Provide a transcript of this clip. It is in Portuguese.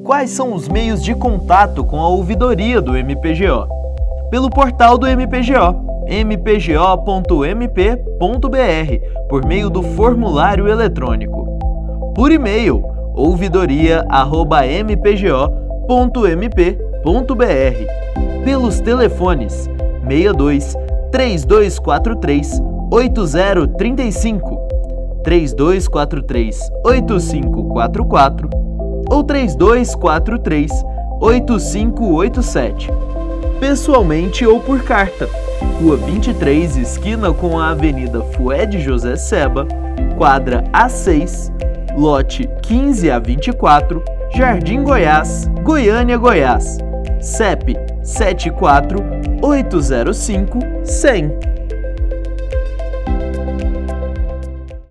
Quais são os meios de contato com a ouvidoria do MPGO? Pelo portal do MPGO, mpgo.mp.br, por meio do formulário eletrônico. Por e-mail, ouvidoria@mpgo.mp.br. Pelos telefones 62 3243 8035, 3243 8544 ou 3243 8587. Pessoalmente ou por carta. Rua 23, esquina com a Avenida Fued José Seba, quadra A6, lote 15 a 24, Jardim Goiás, Goiânia, Goiás. CEP 74 805 100.